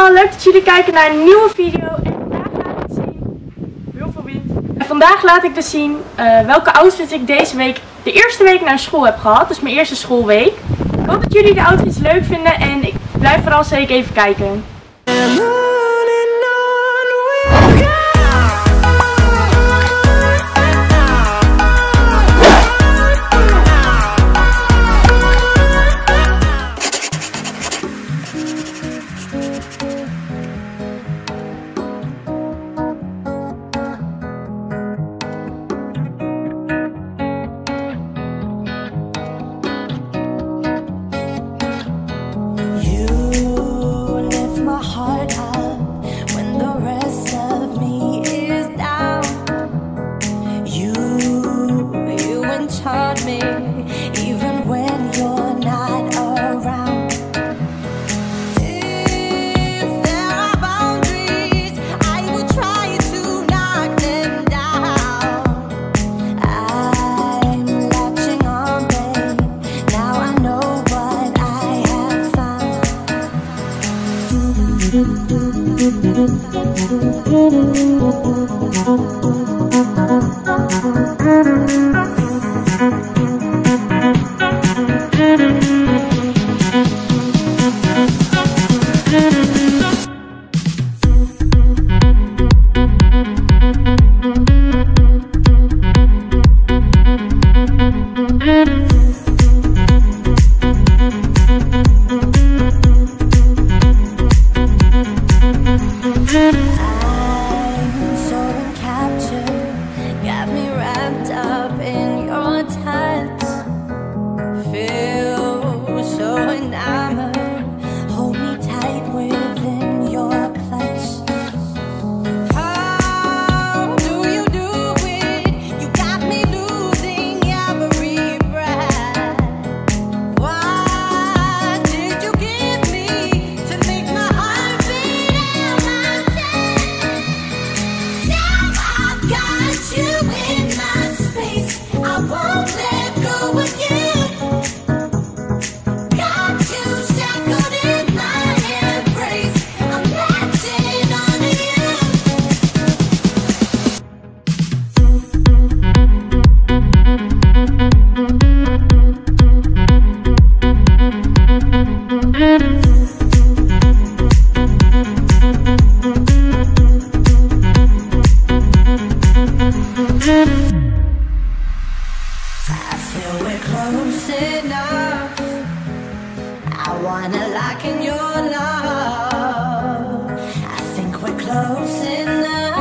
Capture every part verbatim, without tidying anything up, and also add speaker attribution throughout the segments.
Speaker 1: allemaal, leuk dat jullie kijken naar een nieuwe video. En vandaag laat ik zien, heel veel wind. En vandaag laat ik dus zien uh, welke outfits ik deze week, de eerste week naar school heb gehad. Dus mijn eerste schoolweek. Ik hoop dat jullie de outfits leuk vinden en ik blijf vooral zeker even kijken.
Speaker 2: Me, even when you're not around. If there are boundaries, I will try to knock them down. I'm latching on, babe. Now I know what I have found. I wanna lock in your love. I think we're close enough.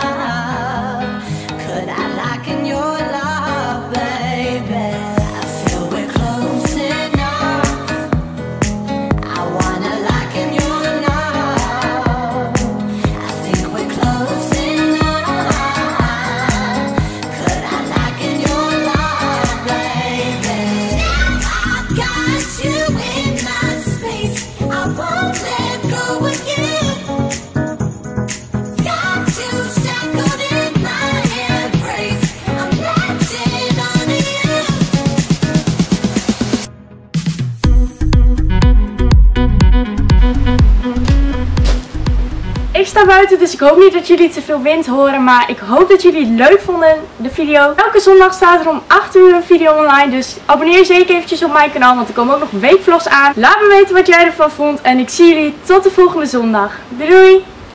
Speaker 2: Could I lock in your love, baby? I feel we're close enough. I wanna lock in your love. I think we're close enough. Could I lock in your love, baby? Now I've got you in my space. I won't let go again. Got you shackled in my embrace. I'm latching on to you.
Speaker 1: Ik sta buiten, dus ik hoop niet dat jullie te veel wind horen, maar ik hoop dat jullie het leuk vonden, de video. Elke zondag staat er om acht uur een video online, dus abonneer zeker eventjes op mijn kanaal, want er komen ook nog weekvlogs aan. Laat me weten wat jij ervan vond en ik zie jullie tot de volgende zondag. Doei doei!